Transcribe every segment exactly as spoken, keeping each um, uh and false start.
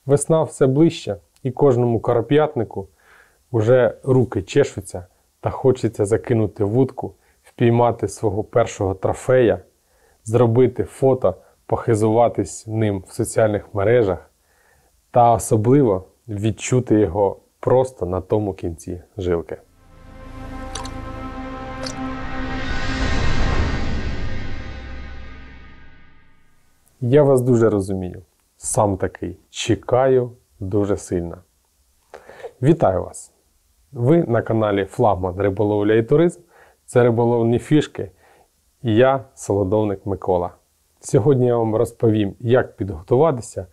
Весна все ближче, і кожному карап'ятнику вже руки чешуться та хочеться закинути вудку, впіймати свого першого трофея, зробити фото, похизуватись ним в соціальних мережах та особливо відчути його просто на тому кінці жилки. Я вас дуже розумію. Сам такий. Чекаю дуже сильно. Вітаю вас! Ви на каналі Флагман Риболовля і Туризм. Це риболовні фішки. І я, солодовник Микола. Сьогодні я вам розповім, як підготуватися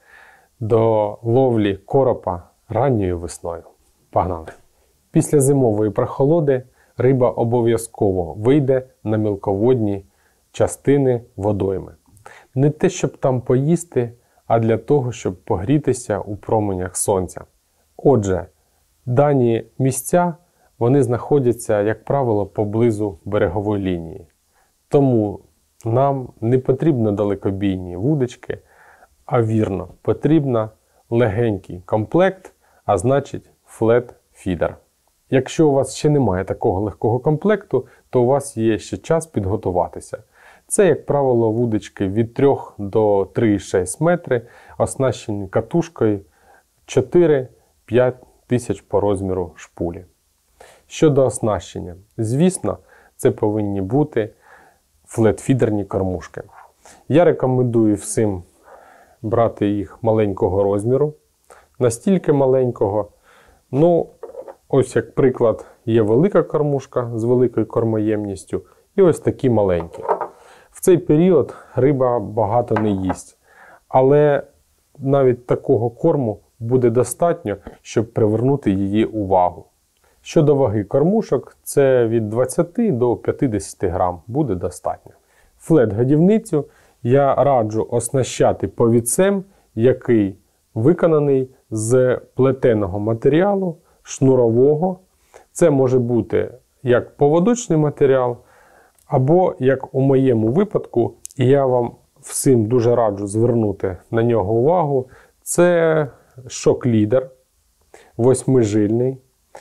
до ловлі коропа ранньою весною. Погнали! Після зимової прохолоди риба обов'язково вийде на мілководні частини водойми. Не те, щоб там поїсти, а для того, щоб погрітися у променях сонця. Отже, дані місця, вони знаходяться, як правило, поблизу берегової лінії. Тому нам не потрібно далекобійні вудочки, а вірно, потрібно легенький комплект, а значить флет-фідер. Якщо у вас ще немає такого легкого комплекту, то у вас є ще час підготуватися. Це, як правило, вудочки від трьох до три і шість метри, оснащені катушкою чотири-п'ять тисяч по розміру шпулі. Щодо оснащення, звісно, це повинні бути флет-фідерні кормушки. Я рекомендую всім брати їх маленького розміру, настільки маленького. Ну, ось як приклад, є велика кормушка з великою кормоємністю і ось такі маленькі. В цей період риба багато не їсть, але навіть такого корму буде достатньо, щоб привернути її увагу. Щодо ваги кормушок, це від двадцяти до п'ятдесяти грам буде достатньо. Флет-годівницю я раджу оснащати повідцем, який виконаний з плетеного матеріалу, шнурового. Це може бути як поводочний матеріал, або, як у моєму випадку, і я вам всім дуже раджу звернути на нього увагу, це шок-лідер, восьмижильний.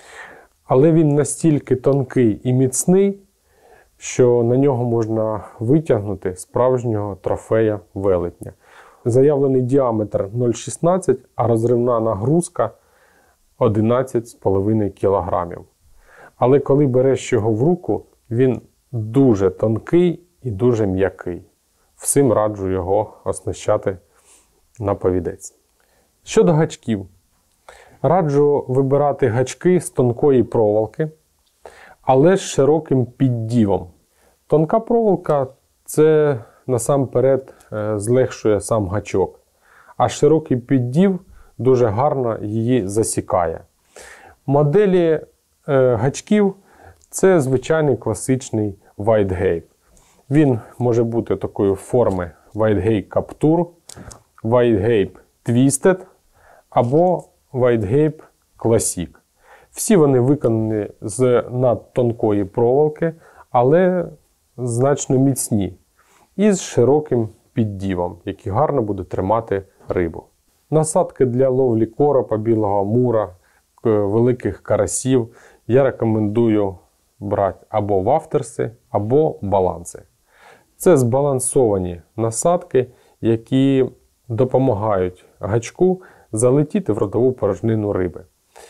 Але він настільки тонкий і міцний, що на нього можна витягнути справжнього трофея велетня. Заявлений діаметр нуль шістнадцять, а розривна нагрузка одинадцять з половиною кілограмів. Але коли береш його в руку, він дуже тонкий і дуже м'який. Всім раджу його оснащати на повідець. Щодо гачків. Раджу вибирати гачки з тонкої проволоки, але з широким піддівом. Тонка проволока – це насамперед злегшує сам гачок, а широкий піддів дуже гарно її засікає. Моделі е, гачків – це звичайний класичний White-Gape. Він може бути такої форми White-Gape Capture, White-Gape Twisted або White-Gape Classic. Всі вони виконані з надтонкої проволоки, але значно міцні і з широким піддівом, який гарно буде тримати рибу. Насадки для ловлі коропа, білого амура, великих карасів я рекомендую брати або вафтерси, або баланси. Це збалансовані насадки, які допомагають гачку залетіти в ротову порожнину риби.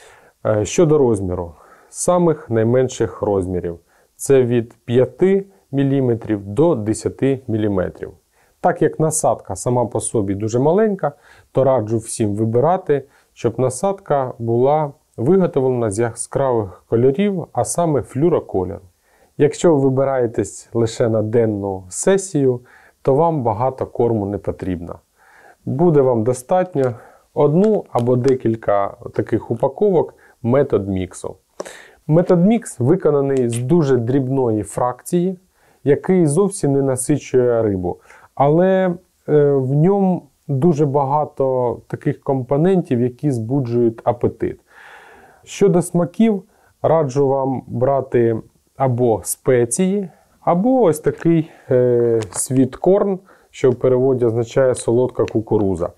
Щодо розміру, самих найменших розмірів це від п'яти міліметрів до десяти міліметрів. Так як насадка сама по собі дуже маленька, то раджу всім вибирати, щоб насадка була виготовлена з яскравих кольорів, а саме флюрокольор. Якщо ви вибираєтесь лише на денну сесію, то вам багато корму не потрібно. Буде вам достатньо одну або декілька таких упаковок метод міксу. Метод мікс виконаний з дуже дрібної фракції, який зовсім не насичує рибу. Але е, в ньому дуже багато таких компонентів, які збуджують апетит. Щодо смаків, раджу вам брати або спеції, або ось такий е, світ корн, що в переводі означає солодка кукуруза.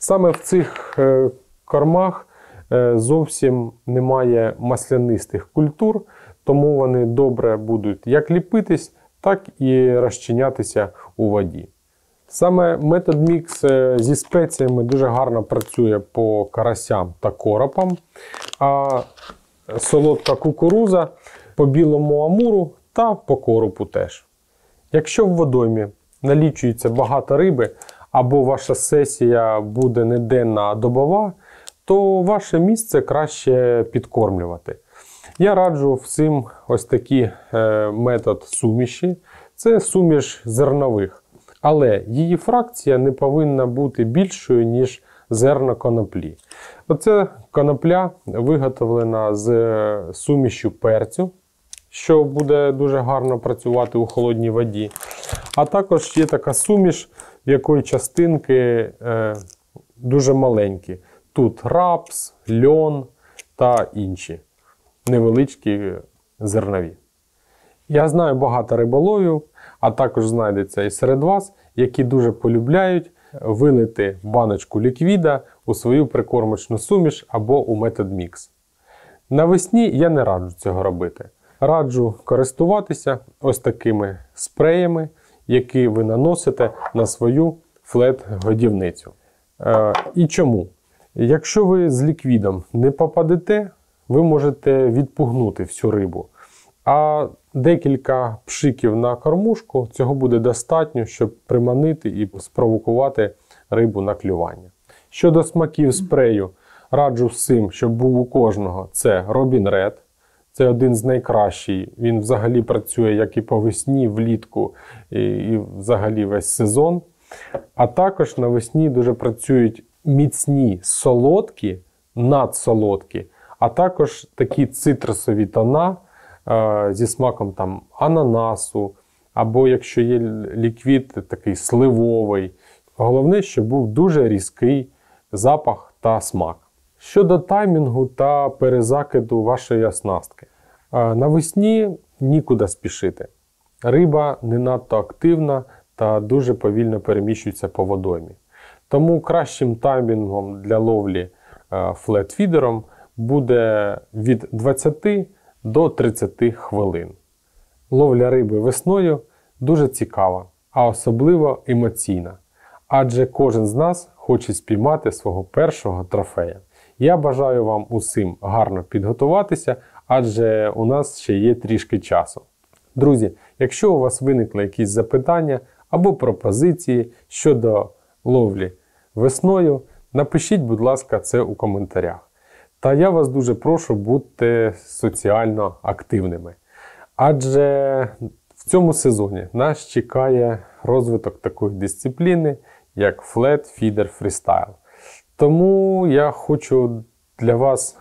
Саме в цих е, кормах е, зовсім немає маслянистих культур, тому вони добре будуть як ліпитись, так і розчинятися у воді. Саме метод мікс зі спеціями дуже гарно працює по карасям та коропам, а солодка кукуруза по білому амуру та по коропу теж. Якщо в водоймі налічується багато риби, або ваша сесія буде не денна, а добова, то ваше місце краще підкормлювати. Я раджу всім ось такий е, метод суміші. Це суміш зернових. Але її фракція не повинна бути більшою, ніж зерно коноплі. Оце конопля виготовлена з сумішю перцю, що буде дуже гарно працювати у холодній воді. А також є така суміш, в якої частинки е, дуже маленькі. Тут рапс, льон та інші невеличкі зернові. Я знаю багато риболовів, а також знайдеться і серед вас, які дуже полюбляють вилити в баночку ліквіда у свою прикормочну суміш або у метод мікс. Навесні я не раджу цього робити. Раджу користуватися ось такими спреями, які ви наносите на свою флет-годівницю. Е, і чому? Якщо ви з ліквідом не попадете, ви можете відпугнути всю рибу. А декілька пшиків на кормушку цього буде достатньо, щоб приманити і спровокувати рибу на клювання. Щодо смаків спрею, раджу всім, щоб був у кожного. Це Robin Red. Це один з найкращих. Він взагалі працює як і по весні, влітку, і, і взагалі весь сезон. А також навесні дуже працюють міцні солодкі, надсолодкі, а також такі цитрусові тона е, зі смаком там ананасу, або якщо є ліквід такий сливовий. Головне, щоб був дуже різкий запах та смак. Щодо таймінгу та перезакиду вашої оснастки. Е, навесні нікуди спішити. Риба не надто активна та дуже повільно переміщується по водоймі. Тому кращим таймінгом для ловлі флет-фідером буде від двадцяти до тридцяти хвилин. Ловля риби весною дуже цікава, а особливо емоційна. Адже кожен з нас хоче спіймати свого першого трофея. Я бажаю вам усім гарно підготуватися, адже у нас ще є трішки часу. Друзі, якщо у вас виникли якісь запитання або пропозиції щодо ловлі весною, напишіть, будь ласка, це у коментарях. Та я вас дуже прошу бути соціально активними. Адже в цьому сезоні нас чекає розвиток такої дисципліни, як Flat Feeder Freestyle. Тому я хочу для вас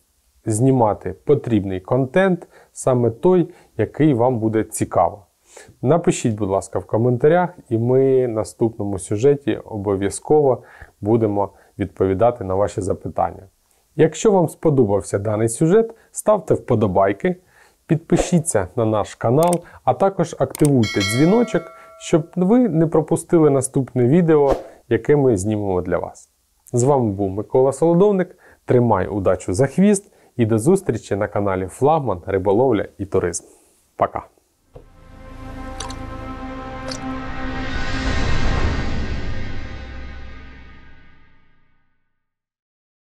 знімати потрібний контент, саме той, який вам буде цікаво. Напишіть, будь ласка, в коментарях, і ми в наступному сюжеті обов'язково будемо відповідати на ваші запитання. Якщо вам сподобався даний сюжет, ставте вподобайки, підпишіться на наш канал, а також активуйте дзвіночок, щоб ви не пропустили наступне відео, яке ми знімемо для вас. З вами був Микола Солодовник. Тримай удачу за хвіст і до зустрічі на каналі Флагман, Риболовля і Туризм. Пока!